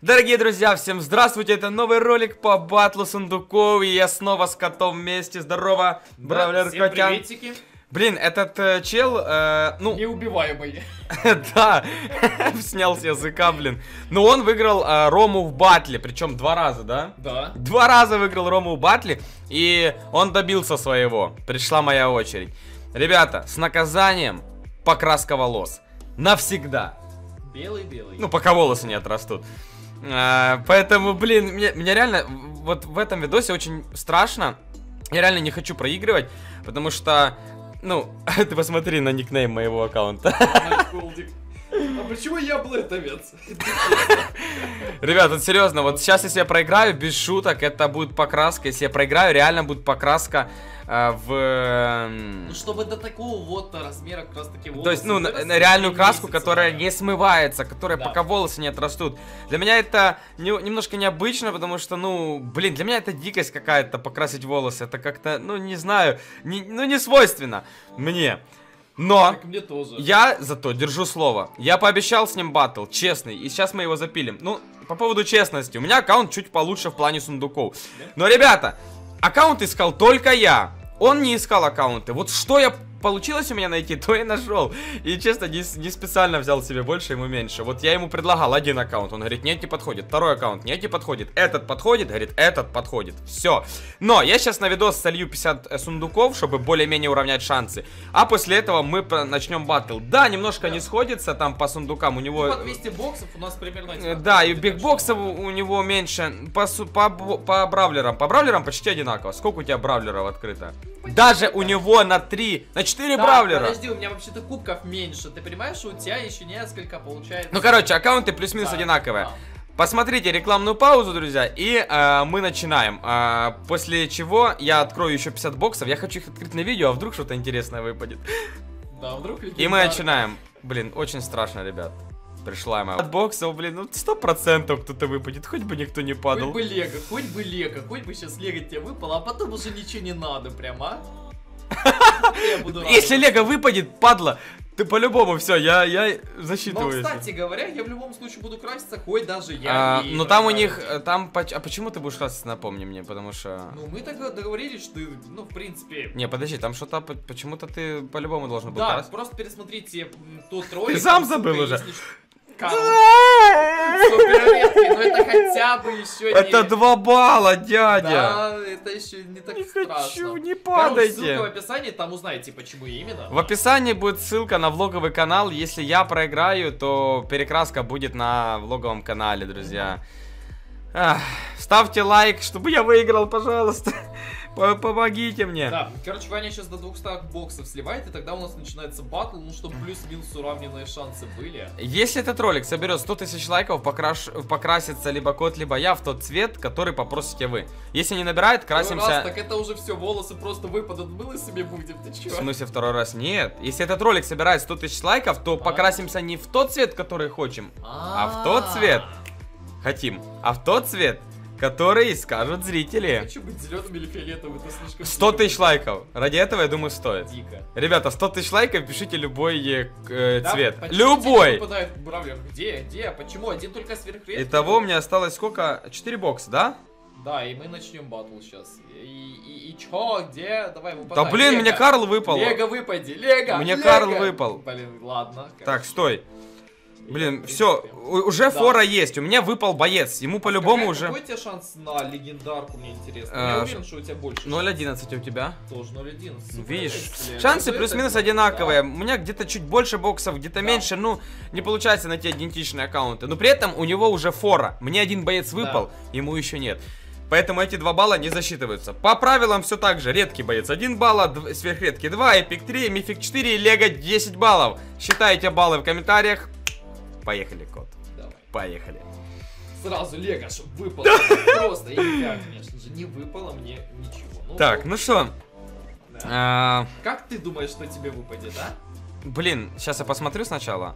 Дорогие друзья, всем здравствуйте, это новый ролик по батлу сундуков, и я снова с котом вместе, здорово, бравлер всем Котян. приветики. Блин, этот чел, ну... Неубиваемый. Да, снял с языка, блин. Но он выиграл Рому в батле, причем 2 раза, да? Да. 2 раза выиграл Рому в батле, и он добился своего, пришла моя очередь. Ребята, с наказанием покраска волос, навсегда. Белый-белый. Ну, пока волосы не отрастут. Поэтому, блин, мне реально вот в этом видосе очень страшно. Я реально не хочу проигрывать, потому что, ну, ты посмотри на никнейм моего аккаунта. А почему я блэдовец? Ребят, вот серьезно, вот сейчас, если я проиграю, без шуток, это будет покраска. Если я проиграю, реально будет покраска в... Ну, чтобы до такого вот размера как раз таки волосы. То есть, ну, на реальную краску, которая не смывается, которая пока волосы не отрастут. Для меня это немножко необычно, потому что, ну, блин, для меня это дикость какая-то, покрасить волосы. Это как-то, ну, не знаю, не свойственно мне. Но Так мне тоже. Я зато держу слово. Я пообещал с ним баттл, честный, и сейчас мы его запилим. Ну, по поводу честности, у меня аккаунт чуть получше в плане сундуков. Но, ребята, аккаунт искал только я. Он не искал аккаунты. Вот что получилось у меня найти, то и нашел. И честно, не специально взял себе больше, ему меньше. Вот я ему предлагал один аккаунт, он говорит, нет, не подходит. Второй аккаунт, нет, не подходит. Этот подходит, говорит, этот подходит. Все. Но я сейчас на видос солью 50 сундуков, чтобы более-менее уравнять шансы. А после этого мы начнем баттл. Да, немножко не сходится там по сундукам. У него... По 200 боксов у нас примерно... Да, и бигбоксов у него меньше. По бравлерам. По бравлерам почти одинаково. Сколько у тебя бравлеров открыто? Даже у него на 3, на 4 бравлера. Подожди, у меня вообще-то кубков меньше. Ты понимаешь, что у тебя еще несколько получается. Ну, короче, аккаунты плюс-минус одинаковые. Посмотрите рекламную паузу, друзья, и мы начинаем. После чего я открою еще 50 боксов. Я хочу их открыть на видео, а вдруг что-то интересное выпадет. Да, вдруг. И мы начинаем. Блин, очень страшно, ребят. Пришла моя. От боксов, блин, ну 100% кто-то выпадет, хоть бы никто не падал. Хоть бы лего, хоть бы лего, хоть бы сейчас лего тебе выпало, а потом уже ничего не надо, прямо. Если лего выпадет, падла, ты по-любому все, я засчитываю. Но, кстати говоря, я в любом случае буду краситься, хоть даже я. Ну там у них, там, а почему ты будешь краситься, напомни мне, потому что... Ну мы так договорились, что, ну, в принципе... Не, подожди, там что-то, почему-то ты по-любому должен был краситься. краситься. Да, просто пересмотрите тот ролик. Ты сам забыл уже. Супер редкий, но это хотя бы еще не... Это 2 балла, дядя! Да, это еще не так страшно. Хочу, не Короче, падайте! ссылка в описании, там узнаете, почему именно. В описании будет ссылка на влоговый канал. Если я проиграю, то перекраска будет на влоговом канале, друзья. Ставьте лайк, чтобы я выиграл, пожалуйста. Помогите мне. Да, короче, Ваня сейчас до 200 боксов сливает, и тогда у нас начинается батл, ну, чтобы плюс-минус уравненные шансы были. Если этот ролик соберет 100 тысяч лайков, покрасится либо кот, либо я в тот цвет, который попросите вы. Если не набирает, красимся... Раз, так это уже все, волосы просто выпадут, было себе будем, ты чё? В смысле второй раз? Нет. Если этот ролик собирает 100 тысяч лайков, то покрасимся не в тот цвет, который хотим, а в тот цвет хотим, а в тот цвет, который скажут зрители. Хочу быть зеленым или фиолетовым, это слишком... 100 тысяч лайков. Ради этого, я думаю, стоит. Дико. Ребята, 100 тысяч лайков, пишите любой цвет. Почему Любой! выпадает бравлер? Где? Почему? Один только сверхредкий? Итого мне осталось сколько? 4 бокса, да? Да, и мы начнем батл сейчас. И чё? Где? Давай выпадай. Да блин, мне Карл выпал. Лего выпади, Лего! Мне Лего! Карл выпал. Блин, ладно. Так, стой. Блин, все, уже фора есть. У меня выпал боец. Ему по-любому уже. Какой у тебя шанс на легендарку, мне интересно? Я уверен, что у тебя больше. 0.11 у тебя. Тоже 0.11. Видишь, шансы плюс-минус одинаковые. У меня где-то чуть больше боксов, где-то меньше. Ну, не получается найти идентичные аккаунты. Но при этом у него уже фора. Мне один боец выпал, ему еще нет. Поэтому эти 2 балла не засчитываются. По правилам все так же. Редкий боец 1 балл, сверхредкий 2, эпик 3, мифик 4 и лего 10 баллов. Считайте баллы в комментариях. Поехали, кот. Давай. Поехали. Сразу Лего, чтобы выпало. Просто, и я, конечно же, не выпало мне ничего. Так, ну что? Как ты думаешь, что тебе выпадет, а? Блин, сейчас я посмотрю сначала.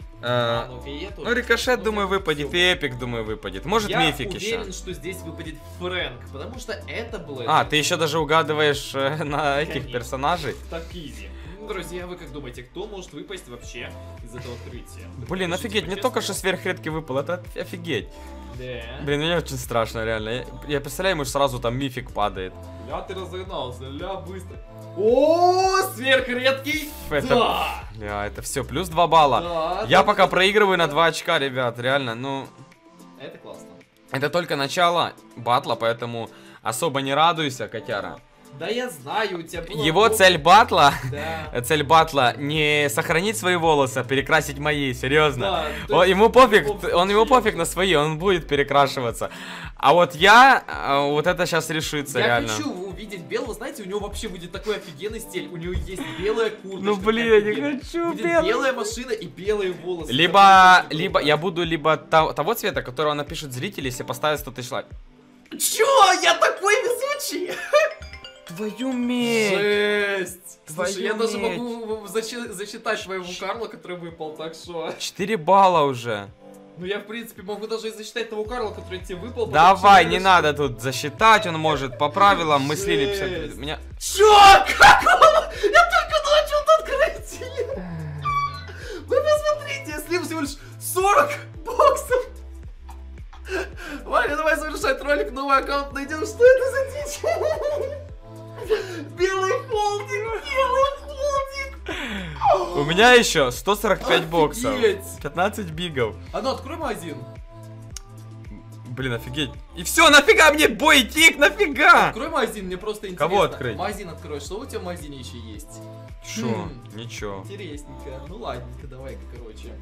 Ну, рикошет, думаю, выпадет, и эпик, думаю, выпадет. Может, мифик еще. Я уверен, что здесь выпадет Фрэнк, потому что это было... А, ты еще даже угадываешь на этих персонажей? Так изи. друзья, вы как думаете, кто может выпасть вообще из этого открытия? Блин, Напишите офигеть, не по-честному. только что сверхредкий выпал, это офигеть. Да. Блин, мне очень страшно, реально. Я представляю, ему сразу там мифик падает. Ля, ты разогнался, ля, быстро. О, сверхредкий! Это, Да! бля, это все, плюс 2 балла. Да, Я да, пока да, проигрываю да. на 2 очка, ребят, реально, ну... Это классно. Это только начало батла, поэтому особо не радуйся, котяра. Да я знаю, у тебя было... Его цель батла... Да. Цель батла не сохранить свои волосы, а перекрасить мои, серьезно. Да, то есть Ему пофиг, пофиг он ему вообще. пофиг на свои, он будет перекрашиваться. А вот я, вот это сейчас решится, Я реально. хочу увидеть белого, знаете, у него вообще будет такой офигенный стиль. У него есть белая курточка. Ну блин, я не хочу Будет белый. белая машина и белые волосы. Либо, Это либо круто. я буду либо того цвета, которого напишут зрители, если поставят 100 тысяч лайков. Чё? Я такой везучий! Твою медь! Жесть! Твою Слушай, я даже медь. могу засчитать своего Карла, который выпал, так что... 4 балла уже. Ну я, в принципе, могу даже и засчитать того Карла, который тебе выпал. потому Давай, что не я надо тут засчитать, он может по правилам, мы слили Жесть. 50... Меня... Чё? Какого? Я только начал открытие! Вы посмотрите, я слил всего лишь 40 боксов! Ваня, давай завершать ролик, новый аккаунт найдем. Что это за дичь? Белый холдинг, белый холдинг! У меня еще 145 боксов. Офигеть. 15 бигов. А ну открой магазин. Блин, офигеть. И все, нафига мне бой тик, нафига? Открой магазин, мне просто интересно. Кого открыть? Магазин открой, что у тебя в магазине еще есть? Шо? Ничего. Интересненько. Ну ладненько, давай-ка, короче.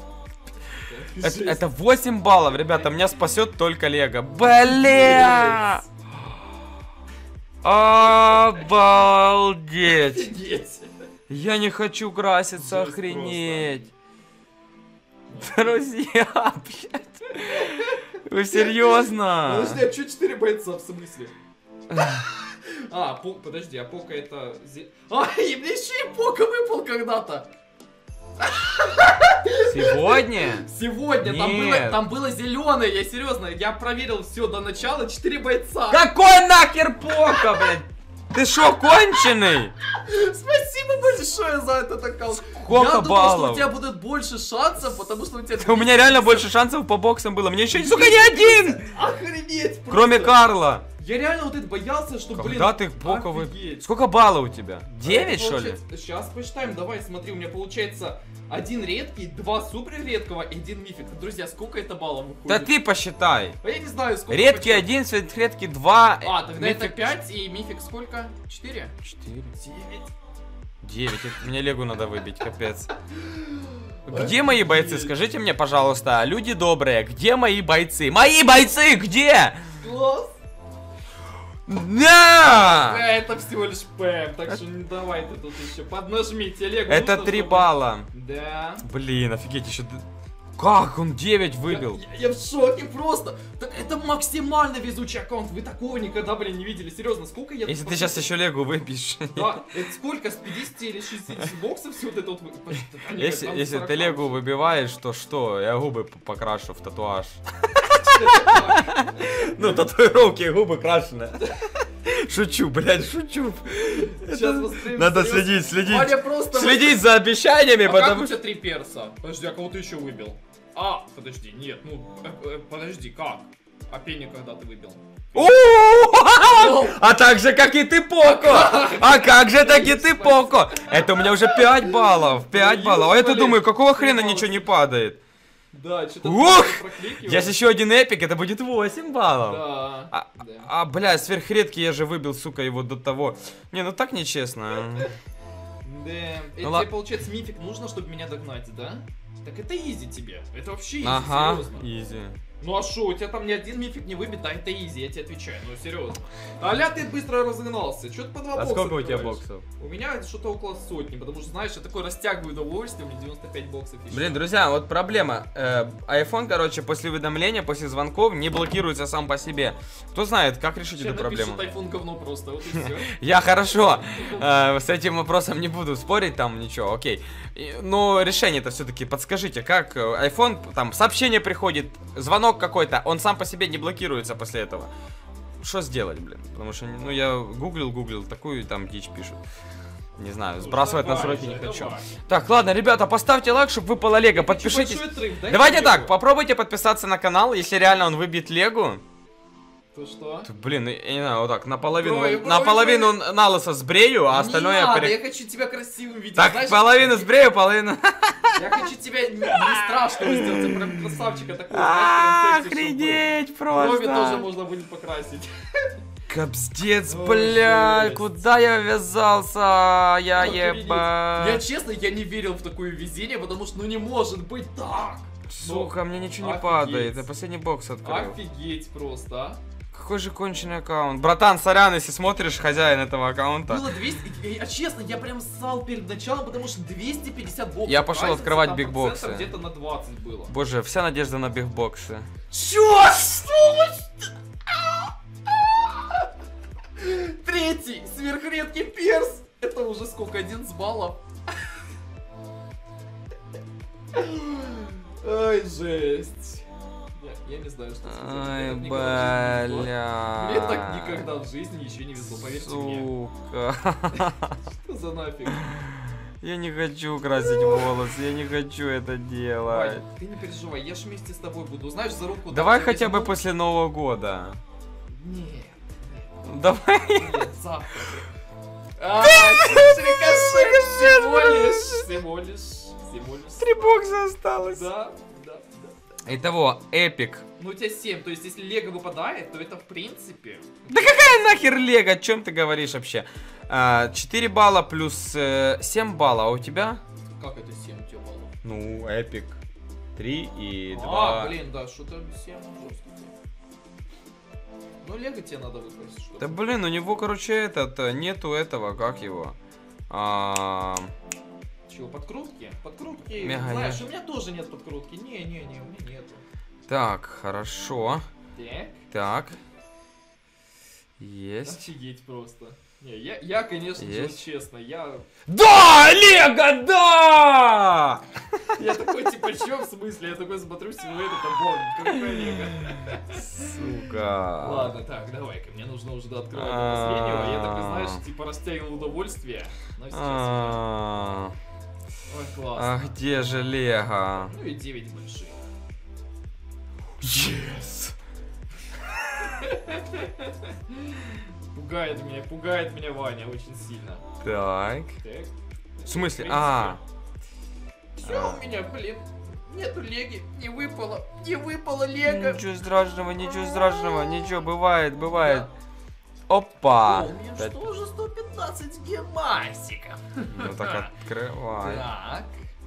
Это 8 баллов, ребята, меня спасет только Лего. Бля! Обалдеть! Офигеть. Я не хочу краситься, Жесть охренеть. Друзья, блядь. Вы серьезно? Подожди, а что 4 бойца, в смысле? А, подожди, а Пока это... А, и мне еще и Пока выпал когда-то. Сегодня? Сегодня, Нет. там было зеленое, я серьезно, я проверил все до начала, 4 бойца. Какой нахер Пока, блядь? Ты шо, конченый? Спасибо большое за этот аккаунт. Сколько Я думал, что баллов? у тебя будет больше шансов, потому что у тебя... У меня реально больше шансов по боксам было. Мне еще, сука, не один! Охренеть! Кроме просто. Карла. Я реально вот это боялся, что, блин... Когда ты Пока вы... офигеть. Сколько баллов у тебя? 9, что ли? Сейчас посчитаем, давай, смотри, у меня получается 1 редкий, 2 супер редкого и 1 мифик. Друзья, сколько это баллов выходит? Да ты посчитай. А я не знаю, сколько. Редкий почти. 1, светредкий 2. А, тогда это мифик 5 и мифик сколько? 4? 4. 9. 9. Мне Легу надо выбить, капец. Где мои бойцы? Скажите мне, пожалуйста, люди добрые, где мои бойцы? Мои бойцы где? Класс! Да! Это всего лишь ПМ, так что не давай ты тут еще поднажми телегу. Это нужно, 3 чтобы- балла. Да. Блин, офигеть, еще... Как он 9 выбил? Я в шоке просто. Так это максимально везучий аккаунт. Вы такого никогда, блин, не видели. Серьезно, сколько я... Если ты сейчас еще Легу выбьешь. Да, это сколько? С 50 или 60 боксов все вот это вот... Если ты Легу выбиваешь, то что? Я губы покрашу в татуаж. Ну, татуировки, губы крашены. Шучу, блядь, шучу. Сейчас воспримем Надо всерьез. следить. Ваня просто... Следить за обещаниями, А как у потому тебя 3 перса? Подожди, а кого ты еще выбил? А, подожди, нет, ну, подожди, как? А Пенни когда ты выбил? А так же, как и ты, Поко! А как же, так и ты, Поко! Это у меня уже 5 баллов, 5 баллов. А я-то думаю, какого хрена ничего не падает? Да, что-то... Ух! прокликивает. Есть еще один эпик, это будет 8 баллов. Да, да. Бля, сверхредкий я же выбил, сука, его до того. Не, ну так нечестно. Да, Ну ла- тебе, получается, мифик нужно, чтобы меня догнать, да? Так это изи тебе, это вообще изи, Ага, серьезно. изи. Ну а шо, у тебя там ни один мифик не выбит, да это изи, я тебе отвечаю, ну серьезно. Аля, ты быстро разогнался, что-то по 2 А бокса сколько у тебя открываешь? боксов? У меня что-то около сотни, потому что, знаешь, я такой растягиваю удовольствие, у меня 95 боксов еще. Блин, друзья, вот проблема. iPhone, короче, после уведомления, после звонков не блокируется сам по себе. Кто знает, как решить Сейчас эту проблему? напишет iPhone говно просто, вот и все. Я хорошо, с этим вопросом не буду спорить, там ничего, окей. Но решение-то все-таки подскажите, как iPhone, там сообщение приходит, звонок какой-то, он сам по себе не блокируется после этого. Что сделать, блин? Потому что, ну, я гуглил, такую там дичь пишут. Не знаю, сбрасывать давай настройки же, не хочу. давай. Так, ладно, ребята, поставьте лайк, чтобы выпало лего. Подпишитесь. Давайте так, попробуйте подписаться на канал, если реально он выбьет легу. То что? Блин, я не знаю, вот так, наполовину, Брови, наполовину на лысо сбрею, а остальное не надо, я я хочу тебя красивым видеть. Так, знаешь, половину сбрею, половину... Я хочу тебя не страшного сделать, ты прям красавчика такого, знаешь, прям секси, чтобы Охренеть брови тоже просто. можно будет покрасить. Капздец, О, бля, жесть. куда я ввязался? Я Охренеть. еба. Я честно, я не верил в такое везение, потому что ну не может быть так. Сука, мне ничего не офигеть. падает. Я последний бокс открыл. Офигеть просто, а. Какой же конченый аккаунт. Братан, сорян, если смотришь, хозяин этого аккаунта. Было 200, а честно, я прям ссал перед началом, потому что 250 боксов. Я пошел Разница открывать там бигбоксы. процентов где-то на 20 было. Боже, вся надежда на бигбоксы. Чё? Что? Третий сверхредкий перс. Это уже сколько? 11 баллов. Ай, жесть. Я не знаю, что сказать. Ай, Мне никогда в жизни не везло. бля. Мне так никогда в жизни еще не везло, поверьте мне. Сука. Что за нафиг? Я не хочу красить волосы, я не хочу это делать. Вань, ты не переживай, я ж вместе с тобой буду. Знаешь, за руку... Давай дам тебе хотя бы возьму. после Нового года. Нет. Давай. Нет, завтра. Рикошет, всего лишь. 3 бокса осталось. Да. Итого, эпик. Ну у тебя 7, то есть если лего выпадает, то это в принципе... Да какая нахер лего? О чем ты говоришь вообще? 4 балла плюс 7 баллов, а у тебя? Как это 7 у тебя баллов? Ну, эпик. 3 и 2. А, блин, да, что-то 7 жестко. Ну лего тебе надо выкрасить, что Да блин, у него, короче, нету этого, как его? Чего, подкрутки? Подкрутки, Мега знаешь, нет. у меня тоже нет подкрутки. Не, у меня нету. Так, хорошо. Так. Так. Есть. Офигеть просто. Не, я конечно же, Есть. честно, я Да, Лего, да! такой, типа, чё в смысле? Я такой смотрю, силуэт, это бомб, какой лего. Сука. Ладно, так, давай-ка, мне нужно уже открывать до последнего. Я так, знаешь, типа, растягивал удовольствие. Но сейчас... А Ой, классно. где же Лего? Ну и 9 больших. Yes. Пугает меня Ваня очень сильно. Так. Так. В смысле? Все у меня, блин. Нету леги, не выпало лего. Ничего страшного, ничего, бывает. Опа. О, у меня что уже 115 гемасиков. Ну так открывай. Так.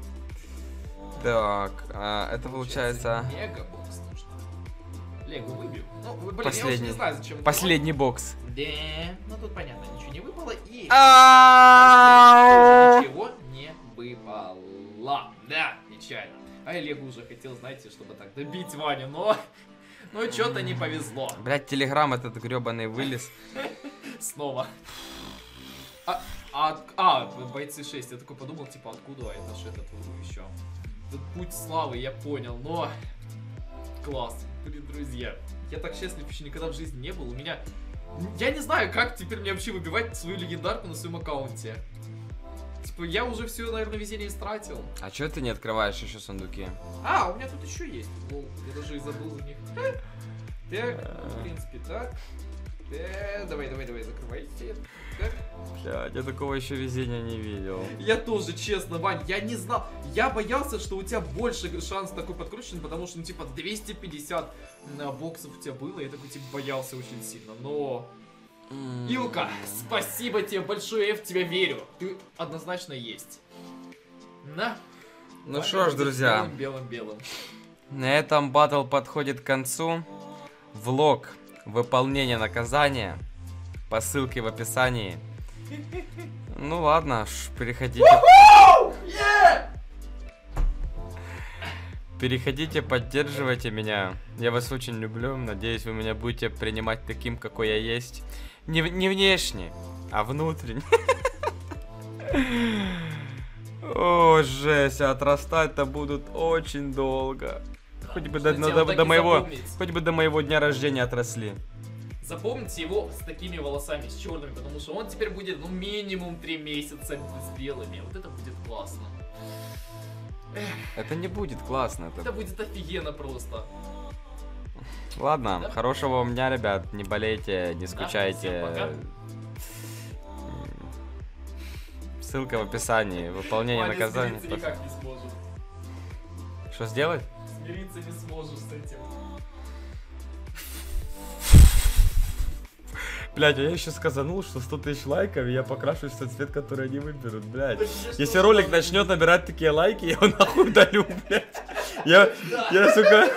Так, это получается Мегабокс нужно. Лего выбил. Ну, блин, я уже Последний. не знаю, зачем. последний бокс. Да, ну тут понятно, ничего не выпало и... Ничего не выпало. Да, печально. А я Лего уже хотел, знаете, чтобы так добить Ваню, но... Ну, что-то не повезло. Блять, телеграм этот гребаный вылез. Снова. Бойцы 6. Я такой подумал, типа, откуда это ж этот еще. Этот путь славы, я понял, но... Класс. Блин, друзья. Я так счастлив еще никогда в жизни не был. У меня... Я не знаю, как теперь мне вообще выбивать свою легендарку на своем аккаунте. Типа, я уже все, наверное, везение истратил. А чё ты не открываешь еще сундуки? А, у меня тут еще есть. Лол, я даже и забыл за них. Так, в принципе, так. Давай, закрывайте. Так. Блядь, я такого еще везения не видел. Я тоже, честно, Вань, я не знал. Я боялся, что у тебя больше шанс такой подкручен, потому что, ну, типа, 250 боксов у тебя было. Я такой, типа, боялся очень сильно, но... Илка, спасибо тебе большое, я в тебя верю. Ты однозначно есть. На. Ну что ж, друзья, Белым. на этом батл подходит к концу. Влог выполнения наказания по ссылке в описании. Ну ладно, переходите. Переходите, поддерживайте меня. Я вас очень люблю. Надеюсь, вы меня будете принимать таким, какой я есть. Не внешне, а внутренне. О, жесть, отрастать-то будут очень долго. Хоть бы до моего дня рождения отросли. Запомните его с такими волосами, с черными, потому что он теперь будет, ну, минимум 3 месяца с белыми. Вот это будет классно. Это не будет классно. Это будет офигенно просто. Ладно, Да? хорошего вам дня, ребят. Не болейте, не скучайте. всем пока. Ссылка в описании. Выполнение Ваня, наказания. смириться никак не сможет. Что сделать? Смириться не сможешь с этим. Блять, а я еще сказанул, что 100 тысяч лайков, и я покрашусь в тот цвет, который они выберут, блять. Так мне Если что ролик надо начнет набирать такие лайки, я его нахуй удалю, блять. Я, сука...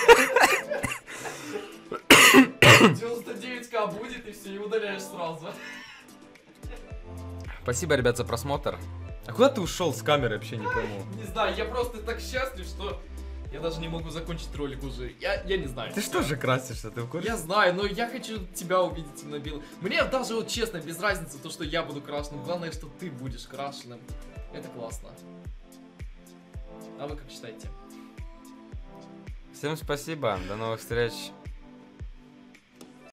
99к будет, и все, и удаляешь сразу. Спасибо, ребят, за просмотр. А куда ты ушел с камеры, вообще не пойму. Не знаю, я просто так счастлив, что я даже не могу закончить ролик уже. Я не знаю. Ты что же красишься, ты в курсе? Я знаю, но я хочу тебя увидеть именно белым. Мне даже вот честно, без разницы то, что я буду крашеным. Главное, что ты будешь крашеным. Это классно. А вы как считаете? Всем спасибо, до новых встреч.